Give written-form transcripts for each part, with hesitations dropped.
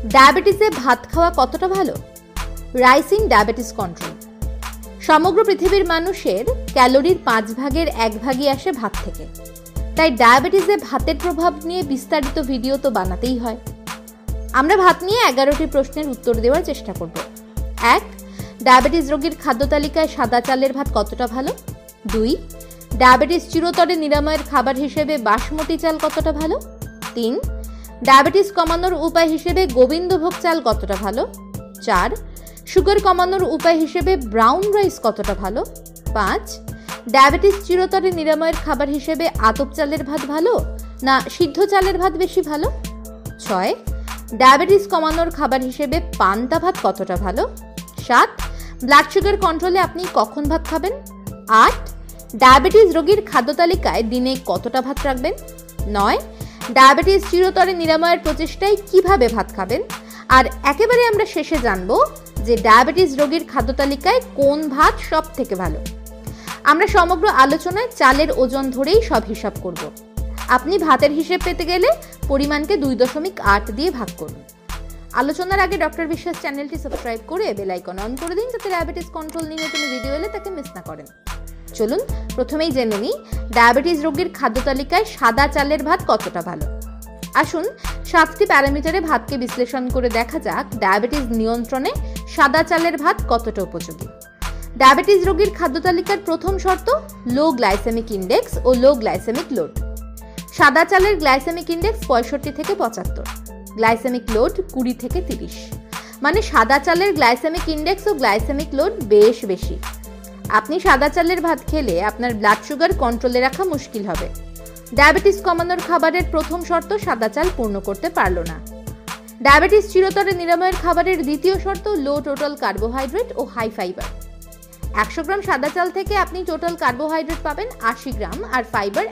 ডায়াবেটিসে ভাত খাওয়া কতটা ভালো? Rising diabetes control. সমগ্র পৃথিবীর মানুষের ক্যালোরির 5 ভাগের 1 ভাগই আসে ভাত থেকে। তাই ডায়াবেটিসে ভাতের প্রভাব নিয়ে বিস্তারিত ভিডিও তো বানাতেই হয়। আমরা ভাত নিয়ে 11টি প্রশ্নের উত্তর দেওয়ার চেষ্টা করব। 1. ডায়াবেটিস রোগীর খাদ্য তালিকায় সাদা চালের ভাত কতটা ভালো? 2. ডায়াবেটিস চিরতরে নিরাময়ের খাবার হিসেবে বাসমতি চাল কতটা ভালো? 3. ডায়াবেটিস কমানোর উপায় হিসেবে গোবিন্দভোগ চাল কতটা ভালো? 4. সুগার কমানোর উপায় হিসেবে ব্রাউন রাইস কতটা ভালো? 5. ডায়াবেটিস চিরতরে নিরাময়ের খাবার হিসেবে আতপ চালের ভাত ভালো না সিদ্ধ চালের ভাত বেশি ভালো? 6. ডায়াবেটিস কমানোর খাবার হিসেবে পান্তা ভাত কতটা ভালো? 7. ব্লাড সুগার কন্ট্রোলে আপনি কখন ভাত খাবেন? 8. ডায়াবেটিস রোগীর খাদ্য তালিকায় দিনে কতটা ভাত রাখবেন? 9. ডায়াবেটিস চিরতরে নিরাময়ের প্রচেষ্টায় কিভাবে ভাত খাবেন? আর একেবারে আমরা শেষে জানবো যে ডায়াবেটিস রোগীর খাদ্য তালিকায় কোন ভাত সব থেকে ভালো। আমরা সমগ্র আলোচনায় চালের ওজন ধরেই সব হিসাব করব। আপনি ভাতের হিসেব পেতে গেলে পরিমাণকে 2.8 দিয়ে ভাগ করুন। আলোচনার আগে ডক্টর বিশ্বাস চ্যানেলটি সাবস্ক্রাইব করে বেল আইকন অন করে দিন, যাতে ডায়াবেটিস কন্ট্রোল নিয়ে নতুন ভিডিও এলে তাকে মিস না করেন। চলুন প্রথমেই জেনে নিই ডায়াবেটিস রোগীর খাদ্য তালিকায় সাদা চালের ভাত কতটা ভালো। আসুন 7টি প্যারামিটারে ভাতকে বিশ্লেষণ করে দেখা যাক ডায়াবেটিস নিয়ন্ত্রণে সাদা চালের ভাত কতটা উপযোগী। ডায়াবেটিস রোগীর খাদ্য তালিকার প্রথম শর্ত লো গ্লাইসেমিক ইন্ডেক্স ও লো গ্লাইসেমিক লোড। সাদা চালের গ্লাইসেমিক ইন্ডেক্স 65 থেকে 75, গ্লাইসেমিক লোড 20 থেকে 30। মানে সাদা চালের গ্লাইসেমিক ইন্ডেক্স ও গ্লাইসেমিক লোড বেশ বেশি। আপনি সাদা চালের ভাত খেলে আপনার ব্লাড সুগার কন্ট্রোলে রাখা মুশকিল হবে। ডায়াবেটিস কমানোর খাবারের প্রথম শর্ত সাদা চাল পূর্ণ করতে পারল না। ডায়াবেটিস চিরতরে নিরাময়ের খাবারের দ্বিতীয় শর্ত লো টোটাল কার্বোহাইড্রেট ও হাই ফাইবার। 100 গ্রাম সাদা চাল থেকে আপনি টোটাল কার্বোহাইড্রেট পাবেন 80 গ্রাম আর ফাইবার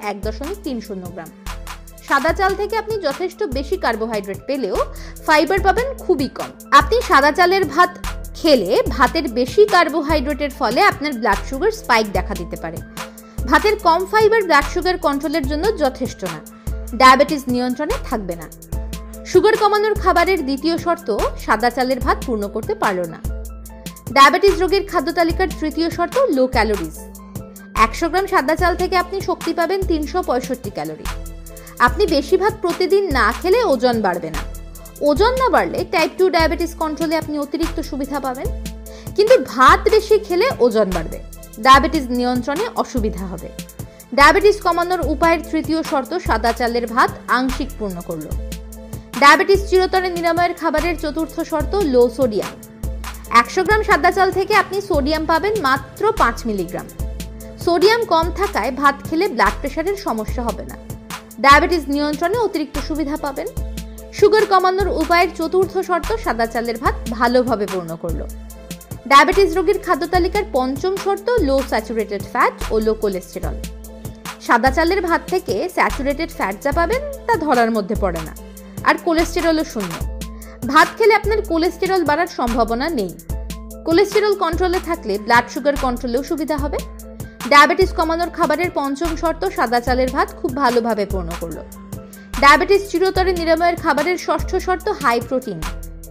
1.30 গ্রাম। সাদা চাল থেকে আপনি যথেষ্ট বেশি কার্বোহাইড্রেট পেলেও ফাইবার পাবেন খুবই কম। আপনি সাদা চালের ভাত খেলে ভাতের বেশি কার্বোহাইড্রেটের ফলে আপনার ব্লাড সুগার স্পাইক দেখা দিতে পারে। ভাতের কম ফাইবার ব্লাড সুগার কন্ট্রোলের জন্য যথেষ্ট না, ডায়াবেটিস নিয়ন্ত্রণে থাকবে না। সুগার কমানোর খাবারের দ্বিতীয় শর্ত সাদা চালের ভাত পূর্ণ করতে পারল না। ডায়াবেটিস রোগীর খাদ্য তালিকার তৃতীয় শর্ত লো ক্যালোরিজ। 100 গ্রাম সাদা চাল থেকে আপনি শক্তি পাবেন 365 ক্যালোরি। আপনি বেশি ভাত প্রতিদিন না খেলে ওজন বাড়বে না। ওজন না বাড়লে টাইপ 2 ডায়াবেটিস কন্ট্রোলে আপনি অতিরিক্ত সুবিধা পাবেন, কিন্তু ভাত বেশি খেলে ওজন বাড়বে, ডায়াবেটিস নিয়ন্ত্রণে অসুবিধা হবে। ডায়াবেটিস কমানোর উপায়ের তৃতীয় শর্ত সাদা চালের ভাত আংশিক পূর্ণ করল। ডায়াবেটিস চিরতরে নিরাময়ের খাবারের চতুর্থ শর্ত লো সোডিয়াম। 100 গ্রাম সাদা চাল থেকে আপনি সোডিয়াম পাবেন মাত্র 5 মিলিগ্রাম। সোডিয়াম কম থাকায় ভাত খেলে ব্লাড প্রেশারের সমস্যা হবে না, ডায়াবেটিস নিয়ন্ত্রণে অতিরিক্ত সুবিধা পাবেন। সুগার কমানোর উপায়ের চতুর্থ শর্ত সাদা চালের ভাত ভালোভাবে পূর্ণ করল। ডায়াবেটিস রোগীর খাদ্য তালিকার পঞ্চম শর্ত লো স্যাচুরেটেড ফ্যাট ও লো কোলেস্টেরল। সাদা চালের ভাত থেকে স্যাচুরেটেড ফ্যাট যা পাবেন তা ধরার মধ্যে পড়ে না, আর কোলেস্টেরলও শূন্য। ভাত খেলে আপনার কোলেস্টেরল বাড়ার সম্ভাবনা নেই। কোলেস্টেরল কন্ট্রোলে থাকলে ব্লাড সুগার কন্ট্রোলেও সুবিধা হবে। ডায়াবেটিস কমানোর খাবারের পঞ্চম শর্ত সাদা চালের ভাত খুব ভালোভাবে পূর্ণ করলো। ডায়াবেটিস চিরতরে নিরাময়ের খাবারের ষষ্ঠ শর্ত হাই প্রোটিন।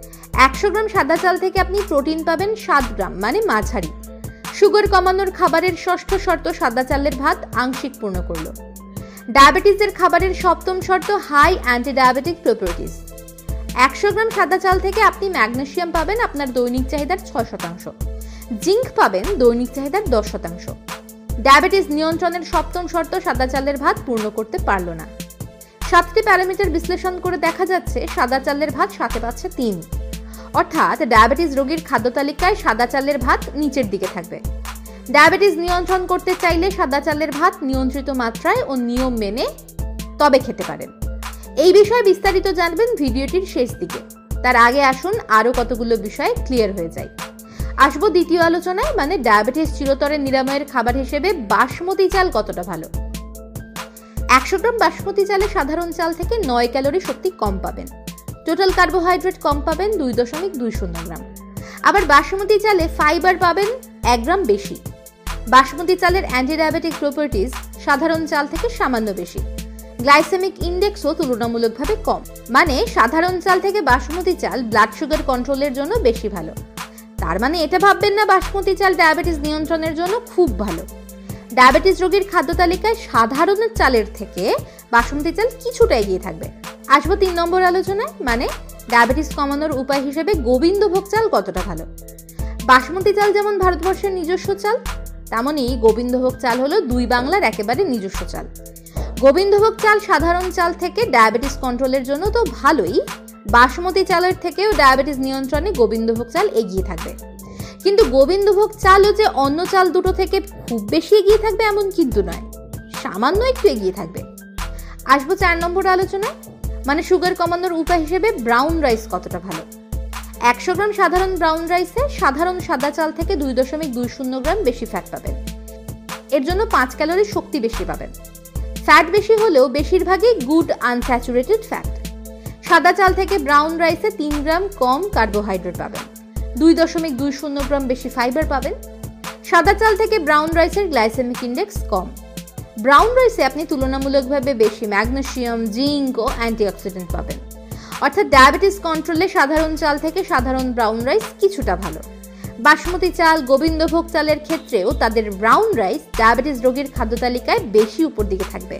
100 গ্রাম সাদা চাল থেকে আপনি প্রোটিন পাবেন 7 গ্রাম, মানে মাঝারি। সুগার কমানোর খাবারের ষষ্ঠ শর্ত সাদা চালের ভাত আংশিক পূর্ণ করলো। ডায়াবেটিসের খাবারের সপ্তম শর্ত high anti diabetic properties. 100 gram সাদা চাল থেকে আপনি ম্যাগনেসিয়াম পাবেন আপনার দৈনিক চাহিদার 6%, জিঙ্ক পাবেন দৈনিক চাহিদার 10%। ডায়াবেটিস নিয়ন্ত্রণের সপ্তম শর্ত সাদা চালের ভাত পূর্ণ করতে পারল না। 7টি প্যারামিটার বিশ্লেষণ করে দেখা যাচ্ছে সাদা চালের ভাত 7 পাচ্ছে 3, অর্থাৎ ডায়াবেটিস রোগীর খাদ্য তালিকায় সাদা চালের ভাত নিচের দিকে থাকবে। ডায়াবেটিস নিয়ন্ত্রণ করতে চাইলে সাদা চালের ভাত নিয়ন্ত্রিত মাত্রায় ও নিয়ম মেনে তবে খেতে পারেন। এই বিষয়ে বিস্তারিত জানবেন ভিডিওটির শেষ দিকে। তার আগে আসুন আরও কতগুলো বিষয় ক্লিয়ার হয়ে যায়। আসবো দ্বিতীয় আলোচনায়, মানে ডায়াবেটিস চিরতরে নিরাময়ের খাবার হিসেবে বাসমতি চাল কতটা ভালো। 100 গ্রাম বাসমতি চালে সাধারণ চাল থেকে 9 ক্যালোরি শক্তি কম পাবেন। টোটাল কার্বোহাইড্রেট কম পাবেন 2.20 গ্রাম। আবার বাসমতি চালে ফাইবার পাবেন 1 গ্রাম বেশি। বাসমতি চালের অ্যান্টি ডায়াবেটিক প্রপার্টিজ সাধারণ চাল থেকে সামান্য বেশি। গ্লাইসেমিক ইন্ডেক্সও তুলনামূলকভাবে কম, মানে সাধারণ চাল থেকে বাসমতি চাল ব্লাড সুগার কন্ট্রোলের জন্য বেশি ভালো। তার মানে এটা ভাববেন না বাসমতি চাল ডায়াবেটিস নিয়ন্ত্রণের জন্য খুব ভালো। ডায়াবেটিস রোগীর খাদ্য তালিকায় সাধারণ চালের থেকে বাসমতি চাল কিছুটা এগিয়ে থাকবে। আসবো 3 নম্বর আলোচনায়, মানে ডায়াবেটিস কমানোর উপায় হিসেবে গোবিন্দভোগ চাল কতটা ভালো। বাসমতি চাল যেমন ভারতবর্ষের নিজস্ব চাল, তেমনি গোবিন্দভোগ চাল হলো দুই বাংলার একেবারে নিজস্ব চাল। গোবিন্দভোগ চাল সাধারণ চাল থেকে ডায়াবেটিস কন্ট্রোলের জন্য তো ভালোই, বাসমতি চালের থেকেও ডায়াবেটিস নিয়ন্ত্রণে গোবিন্দভোগ চাল এগিয়ে থাকবে। কিন্তু গোবিন্দভোগ চালও যে অন্য চাল দুটো থেকে খুব বেশি এগিয়ে থাকবে এমন কিন্তু নয়, সামান্য একটু এগিয়ে থাকবে। আসবো 4 নম্বর আলোচনায়, মানে সুগার কমানোর উপায় হিসেবে ব্রাউন রাইস কতটা ভালো। 100 গ্রাম সাধারণ ব্রাউন রাইসে সাধারণ সাদা চাল থেকে 2.20 গ্রাম বেশি ফ্যাট পাবেন। এর জন্য 5 ক্যালোরি শক্তি বেশি পাবেন। ফ্যাট বেশি হলেও বেশিরভাগই গুড আনস্যাচুরেটেড ফ্যাট। সাদা চাল থেকে ব্রাউন রাইসে 3 গ্রাম কম কার্বোহাইড্রেট পাবেন, 2.20 গ্রাম বেশি ফাইবার পাবেন। সাদা চাল থেকে ব্রাউন রাইসের গ্লাইসেমিক ইন্ডেক্স কম। ব্রাউন রাইসে আপনি তুলনামূলকভাবে বেশি ম্যাগনেসিয়াম, জিঙ্ক ও অ্যান্টিঅক্সিডেন্ট পাবেন। অর্থাৎ ডায়াবেটিস কন্ট্রোলে সাধারণ চাল থেকে সাধারণ ব্রাউন রাইস কিছুটা ভালো। বাসমতি চাল, গোবিন্দভোগ চালের ক্ষেত্রেও তাদের ব্রাউন রাইস ডায়াবেটিস রোগীর খাদ্য তালিকায় বেশি উপর দিকে থাকবে।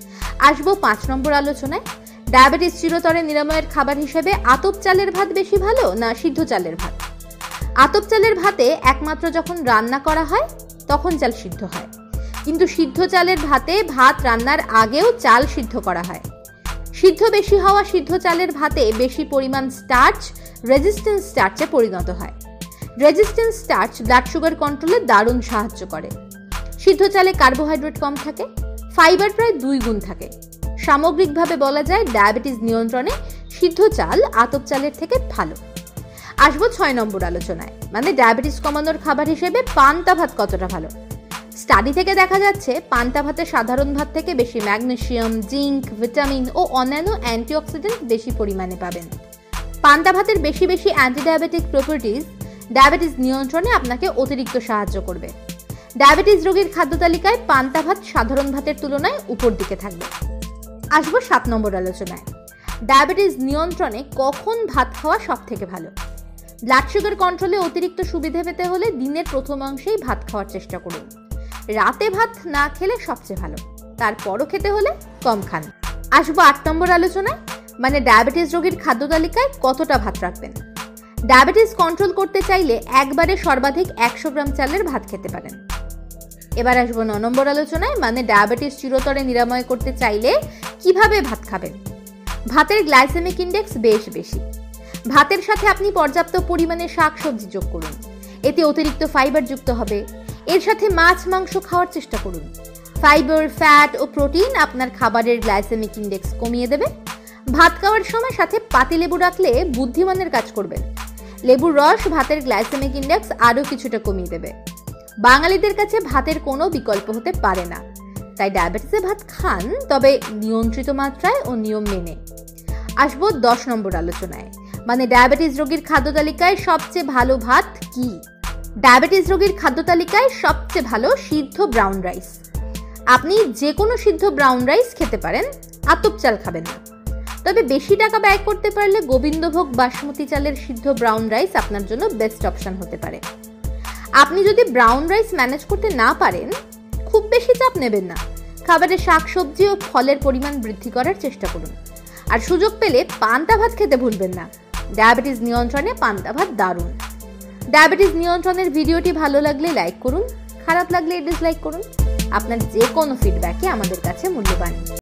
আসবো 5 নম্বর আলোচনায়, ডায়াবেটিস চিরতরে নিরাময়ের খাবার হিসেবে আতপ চালের ভাত বেশি ভালো না সিদ্ধ চালের ভাত। আতপ চালের ভাতে একমাত্র যখন রান্না করা হয় তখন চাল সিদ্ধ হয়, কিন্তু সিদ্ধ চালের ভাতে ভাত রান্নার আগেও চাল সিদ্ধ করা হয়। সিদ্ধ বেশি হওয়া সিদ্ধ চালের ভাতে বেশি পরিমাণ স্টার্চ রেজিস্ট্যান্স স্টার্চে পরিণত হয়। রেজিস্ট্যান্স স্টার্চ ব্লাড সুগার কন্ট্রোলে দারুণ সাহায্য করে। সিদ্ধ চালে কার্বোহাইড্রেট কম থাকে, ফাইবার প্রায় 2 গুণ থাকে। সামগ্রিকভাবে বলা যায় ডায়াবেটিস নিয়ন্ত্রণে সিদ্ধ চাল আতপ চালের থেকে ভালো। আসবো 6 নম্বর আলোচনায়, মানে ডায়াবেটিস কমানোর খাবার হিসেবে পান্তা ভাত কতটা ভালো। স্টাডি থেকে দেখা যাচ্ছে পান্তা ভাতে সাধারণ ভাত থেকে বেশি ম্যাগনেসিয়াম, জিঙ্ক, ভিটামিন ও অন্যান্য অ্যান্টিঅক্সিডেন্ট বেশি পরিমাণে পাবেন। পান্তা ভাতের বেশি বেশি অ্যান্টিডায়াবেটিক প্রপার্টিজ ডায়াবেটিস নিয়ন্ত্রণে আপনাকে অতিরিক্ত সাহায্য করবে। ডায়াবেটিস রোগীর খাদ্য তালিকায় পান্তা ভাত সাধারণ ভাতের তুলনায় উপর দিকে থাকবে। আসবো 7 নম্বর আলোচনায়, ডায়াবেটিস নিয়ন্ত্রণে কখন ভাত খাওয়া সব থেকে ভালো। ব্লাড সুগার কন্ট্রোলে অতিরিক্ত সুবিধা পেতে হলে দিনের প্রথম অংশেই ভাত খাওয়ার চেষ্টা করুন। রাতে ভাত না খেলে সবচেয়ে ভালো, তারপরও খেতে হলে কম খান। আসবো 8 নম্বর আলোচনায়, মানে ডায়াবেটিস রোগীর খাদ্য তালিকায় কতটা ভাত রাখবেন। ডায়াবেটিস কন্ট্রোল করতে চাইলে একবারে সর্বাধিক 100 গ্রাম চালের ভাত খেতে পারেন। এবার আসবো 9 নম্বর আলোচনায়, মানে ডায়াবেটিস চিরতরে নিরাময় করতে চাইলে কিভাবে ভাত খাবেন। ভাতের গ্লাইসেমিক ইন্ডেক্স বেশ বেশি। ভাতের সাথে আপনি পর্যাপ্ত পরিমাণে শাকসবজি যোগ করুন, এতে অতিরিক্ত ফাইবার যুক্ত হবে। এর সাথে মাছ, মাংস খাওয়ার চেষ্টা করুন। ফাইবার, ফ্যাট ও প্রোটিন আপনার খাবারের গ্লাইসেমিক ইন্ডেক্স কমিয়ে দেবে। ভাত খাওয়ার সময় সাথে পাতিলেবু রাখলে বুদ্ধিমানের কাজ করবেন। লেবুর রস ভাতের গ্লাইসেমিক ইন্ডেক্স আরও কিছুটা কমিয়ে দেবে। বাঙালিদের কাছে ভাতের কোনো বিকল্প হতে পারে না, তাই ডায়াবেটিসে ভাত খান, তবে নিয়ন্ত্রিত মাত্রায় ও নিয়ম মেনে। আসবো 10 নম্বর আলোচনায়, মানে ডায়াবেটিস রোগীর খাদ্য তালিকায় সবচেয়ে ভালো ভাত কি। ডায়াবেটিস রোগীর খাদ্য তালিকায় সবচেয়ে ভালো সিদ্ধ ব্রাউন রাইস। আপনি যে কোনো সিদ্ধ ব্রাউন রাইস খেতে পারেন, আতপ চাল খাবেন না। তবে বেশি টাকা ব্যয় করতে পারলে গোবিন্দভোগ বাসমতি চালের সিদ্ধ ব্রাউন রাইস আপনার জন্য বেস্ট অপশন হতে পারে। আপনি যদি ব্রাউন রাইস ম্যানেজ করতে না পারেন, খুব বেশি চাপ নেবেন না। খাবারে শাকসবজি ও ফলের পরিমাণ বৃদ্ধি করার চেষ্টা করুন। আর সুযোগ পেলে পান্তা ভাত খেতে ভুলবেন না। ডায়াবেটিস নিয়ন্ত্রণে পান্তা ভাত দারুণ। ডায়াবেটিস নিয়ন্ত্রণের ভিডিওটি ভালো লাগলে লাইক করুন, খারাপ লাগলে ডিসলাইক করুন। আপনার যে কোনো ফিডব্যাকই আমাদের কাছে মূল্যবান।